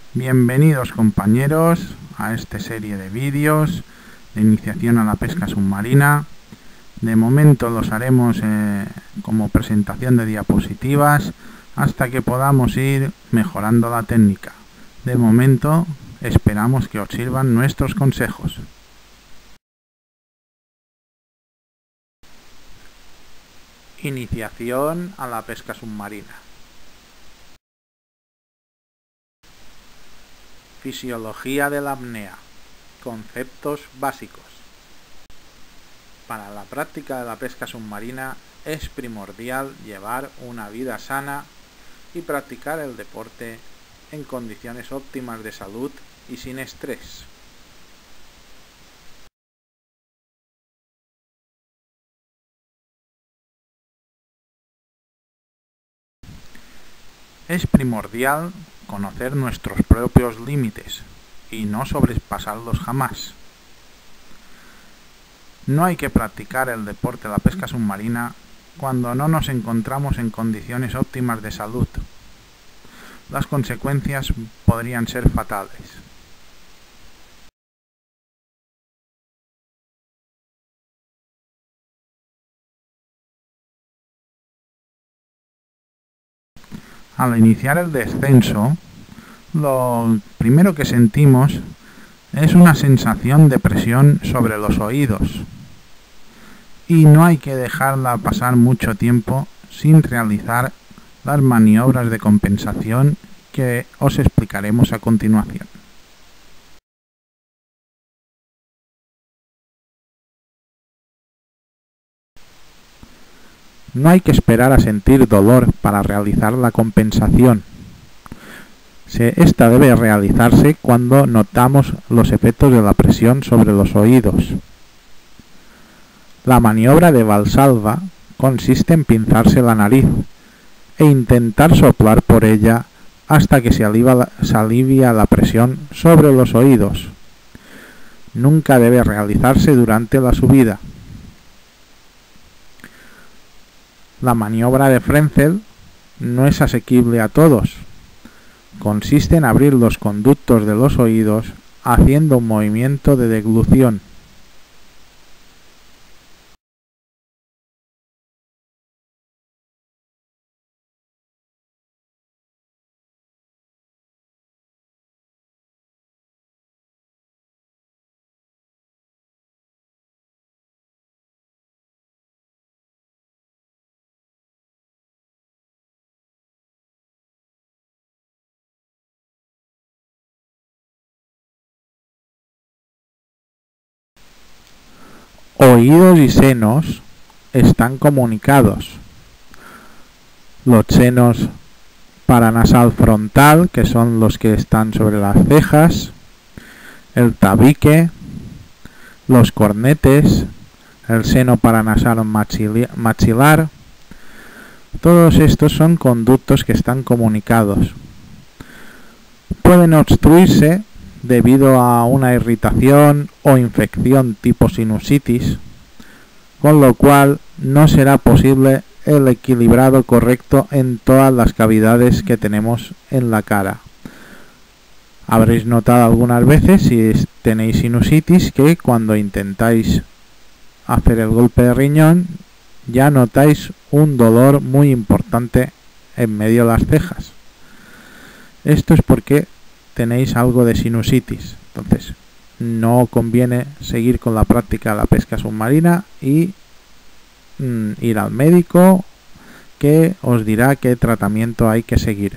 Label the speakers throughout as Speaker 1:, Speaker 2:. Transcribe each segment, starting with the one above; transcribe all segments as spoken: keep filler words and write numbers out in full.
Speaker 1: Bienvenidos compañeros a esta serie de vídeos de iniciación a la pesca submarina. De momento los haremos eh, como presentación de diapositivas hasta que podamos ir mejorando la técnica. De momento esperamos que os sirvan nuestros consejos. Iniciación a la pesca submarina. Fisiología de la apnea. Conceptos básicos. Para la práctica de la pesca submarina es primordial llevar una vida sana y practicar el deporte en condiciones óptimas de salud y sin estrés. Es primordial conocer nuestros propios límites y no sobrepasarlos jamás. No hay que practicar el deporte de la pesca submarina cuando no nos encontramos en condiciones óptimas de salud. Las consecuencias podrían ser fatales. Al iniciar el descenso, lo primero que sentimos es una sensación de presión sobre los oídos y no hay que dejarla pasar mucho tiempo sin realizar las maniobras de compensación que os explicaremos a continuación. No hay que esperar a sentir dolor para realizar la compensación. Esta debe realizarse cuando notamos los efectos de la presión sobre los oídos. La maniobra de Valsalva consiste en pinzarse la nariz e intentar soplar por ella hasta que se alivia la, se alivia la presión sobre los oídos. Nunca debe realizarse durante la subida. La maniobra de Frenzel no es asequible a todos. Consiste en abrir los conductos de los oídos haciendo un movimiento de deglución. Oídos y senos están comunicados. Los senos paranasal frontal, que son los que están sobre las cejas, el tabique, los cornetes, el seno paranasal maxilar, todos estos son conductos que están comunicados. Pueden obstruirse debido a una irritación o infección tipo sinusitis, con lo cual no será posible el equilibrado correcto en todas las cavidades que tenemos en la cara. Habréis notado algunas veces, si tenéis sinusitis, que cuando intentáis hacer el golpe de riñón ya notáis un dolor muy importante en medio de las cejas. Esto es porque tenéis algo de sinusitis. Entonces no conviene seguir con la práctica de la pesca submarina y mm, ir al médico, que os dirá qué tratamiento hay que seguir.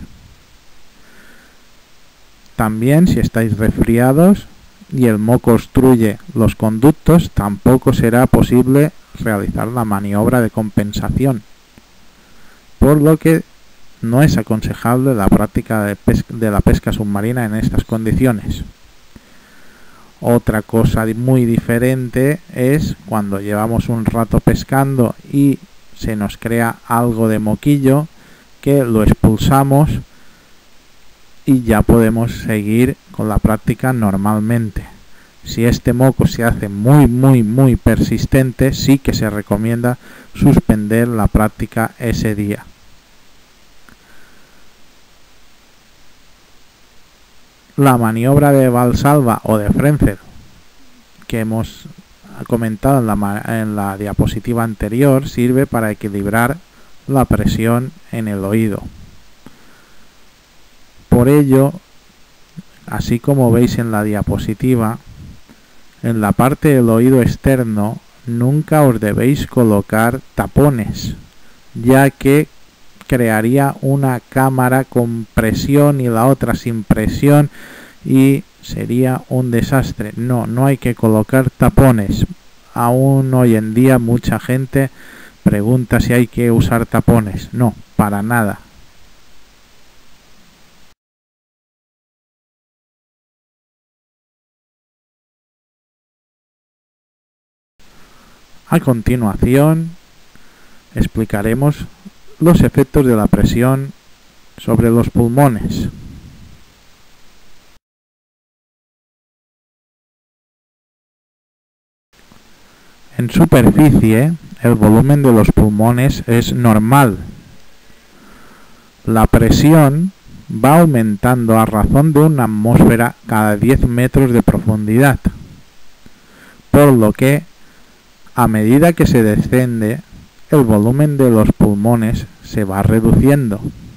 Speaker 1: También, si estáis resfriados y el moco obstruye los conductos, tampoco será posible realizar la maniobra de compensación, por lo que no es aconsejable la práctica de, de la pesca submarina en estas condiciones. Otra cosa muy diferente es cuando llevamos un rato pescando y se nos crea algo de moquillo, que lo expulsamos y ya podemos seguir con la práctica normalmente. Si este moco se hace muy muy muy persistente, sí que se recomienda suspender la práctica ese día. La maniobra de Valsalva o de Frenzel, que hemos comentado en la, en la diapositiva anterior, sirve para equilibrar la presión en el oído. Por ello, así como veis en la diapositiva, en la parte del oído externo nunca os debéis colocar tapones, ya que crearía una cámara con presión y la otra sin presión y sería un desastre. No, no hay que colocar tapones. Aún hoy en día mucha gente pregunta si hay que usar tapones. No, para nada. A continuación, explicaremos los efectos de la presión sobre los pulmones. En superficie, el volumen de los pulmones es normal. La presión va aumentando a razón de una atmósfera cada diez metros de profundidad, por lo que, a medida que se desciende, el volumen de los pulmones se va reduciendo.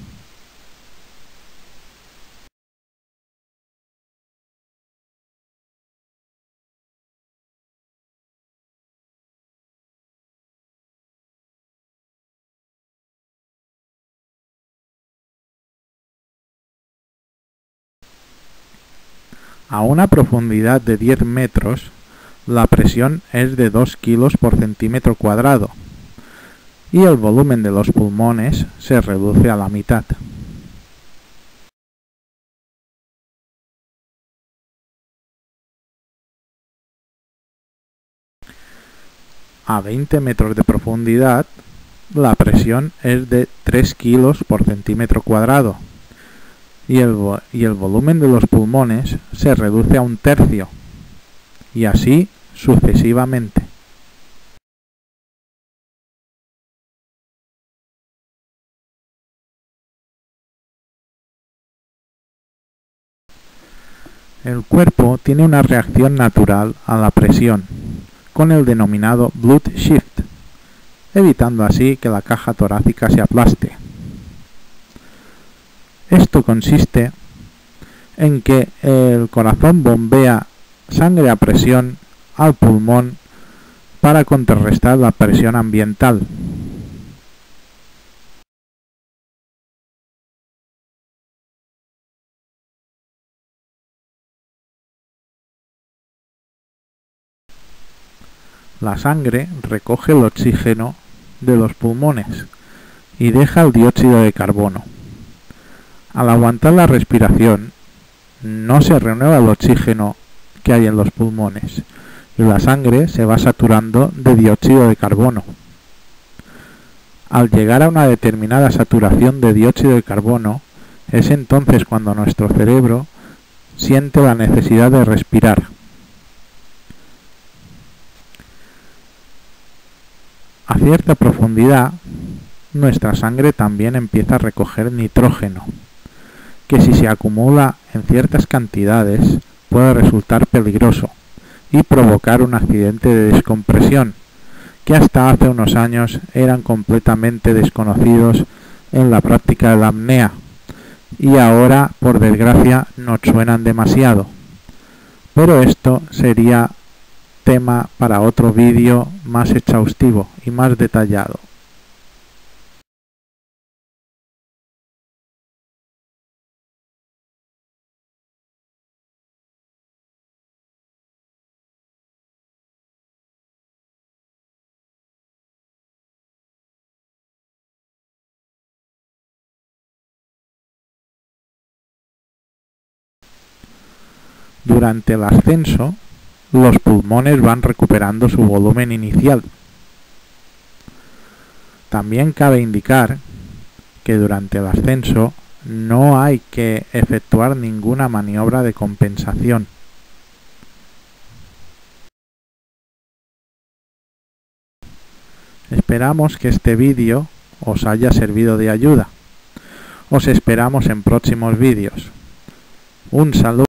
Speaker 1: A una profundidad de diez metros, la presión es de dos kilos por centímetro cuadrado y el volumen de los pulmones se reduce a la mitad. A veinte metros de profundidad, la presión es de tres kilos por centímetro cuadrado y el, y el volumen de los pulmones se reduce a un tercio, y así sucesivamente. El cuerpo tiene una reacción natural a la presión, con el denominado blood shift, evitando así que la caja torácica se aplaste. Esto consiste en que el corazón bombea sangre a presión al pulmón para contrarrestar la presión ambiental. La sangre recoge el oxígeno de los pulmones y deja el dióxido de carbono. Al aguantar la respiración, no se renueva el oxígeno que hay en los pulmones y la sangre se va saturando de dióxido de carbono. Al llegar a una determinada saturación de dióxido de carbono, es entonces cuando nuestro cerebro siente la necesidad de respirar. A cierta profundidad, nuestra sangre también empieza a recoger nitrógeno, que si se acumula en ciertas cantidades puede resultar peligroso y provocar un accidente de descompresión, que hasta hace unos años eran completamente desconocidos en la práctica de la apnea y ahora, por desgracia, nos suenan demasiado. Pero esto sería tema para otro vídeo más exhaustivo y más detallado. Durante el ascenso, los pulmones van recuperando su volumen inicial. También cabe indicar que durante el ascenso no hay que efectuar ninguna maniobra de compensación. Esperamos que este vídeo os haya servido de ayuda. Os esperamos en próximos vídeos. Un saludo.